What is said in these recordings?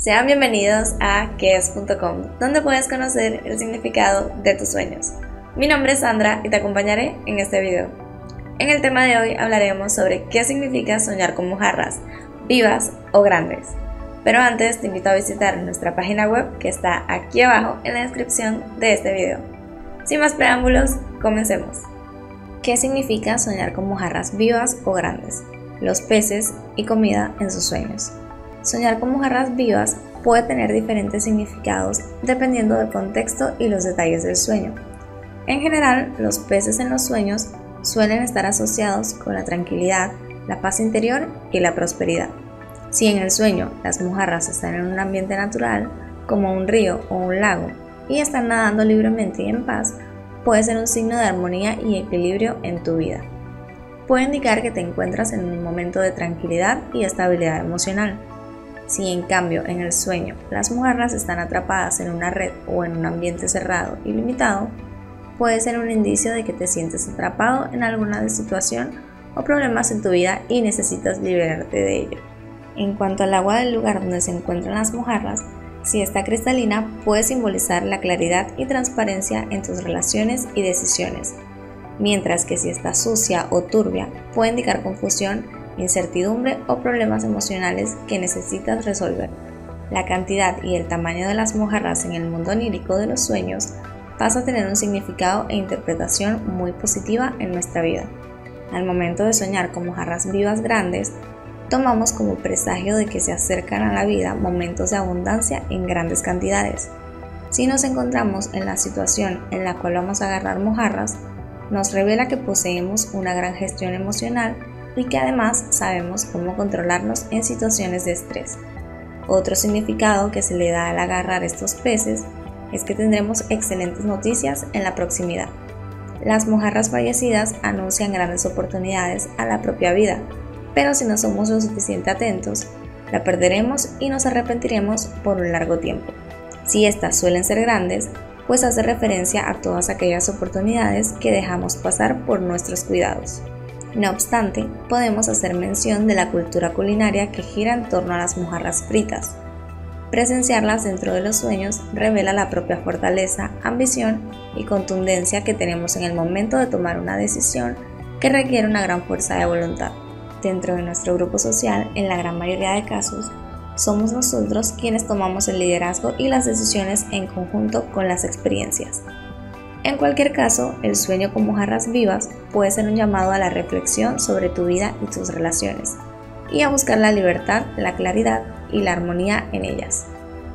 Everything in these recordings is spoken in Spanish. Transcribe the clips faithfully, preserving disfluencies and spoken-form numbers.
Sean bienvenidos a que es punto com, donde puedes conocer el significado de tus sueños. Mi nombre es Sandra y te acompañaré en este video. En el tema de hoy hablaremos sobre qué significa soñar con mojarras, vivas o grandes. Pero antes te invito a visitar nuestra página web que está aquí abajo en la descripción de este video. Sin más preámbulos, comencemos. ¿Qué significa soñar con mojarras vivas o grandes? Los peces y comida en sus sueños. Soñar con mojarras vivas puede tener diferentes significados dependiendo del contexto y los detalles del sueño. En general, los peces en los sueños suelen estar asociados con la tranquilidad, la paz interior y la prosperidad. Si en el sueño las mojarras están en un ambiente natural, como un río o un lago, y están nadando libremente y en paz, puede ser un signo de armonía y equilibrio en tu vida. Puede indicar que te encuentras en un momento de tranquilidad y estabilidad emocional. Si en cambio en el sueño las mojarras están atrapadas en una red o en un ambiente cerrado y limitado, puede ser un indicio de que te sientes atrapado en alguna situación o problemas en tu vida y necesitas liberarte de ello. En cuanto al agua del lugar donde se encuentran las mojarras, si está cristalina puede simbolizar la claridad y transparencia en tus relaciones y decisiones, mientras que si está sucia o turbia puede indicar confusión, incertidumbre o problemas emocionales que necesitas resolver. La cantidad y el tamaño de las mojarras en el mundo onírico de los sueños pasa a tener un significado e interpretación muy positiva en nuestra vida. Al momento de soñar con mojarras vivas grandes, tomamos como presagio de que se acercan a la vida momentos de abundancia en grandes cantidades. Si nos encontramos en la situación en la cual vamos a agarrar mojarras, nos revela que poseemos una gran gestión emocional y que además sabemos cómo controlarnos en situaciones de estrés. Otro significado que se le da al agarrar estos peces es que tendremos excelentes noticias en la proximidad. Las mojarras fallecidas anuncian grandes oportunidades a la propia vida, pero si no somos lo suficiente atentos, la perderemos y nos arrepentiremos por un largo tiempo. Si estas suelen ser grandes, pues hace referencia a todas aquellas oportunidades que dejamos pasar por nuestros cuidados. No obstante, podemos hacer mención de la cultura culinaria que gira en torno a las mojarras fritas. Presenciarlas dentro de los sueños revela la propia fortaleza, ambición y contundencia que tenemos en el momento de tomar una decisión que requiere una gran fuerza de voluntad. Dentro de nuestro grupo social, en la gran mayoría de casos, somos nosotros quienes tomamos el liderazgo y las decisiones en conjunto con las experiencias. En cualquier caso, el sueño con mojarras vivas puede ser un llamado a la reflexión sobre tu vida y tus relaciones, y a buscar la libertad, la claridad y la armonía en ellas.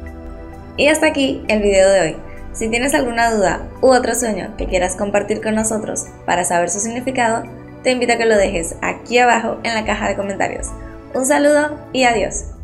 Y hasta aquí el video de hoy. Si tienes alguna duda u otro sueño que quieras compartir con nosotros para saber su significado, te invito a que lo dejes aquí abajo en la caja de comentarios. Un saludo y adiós.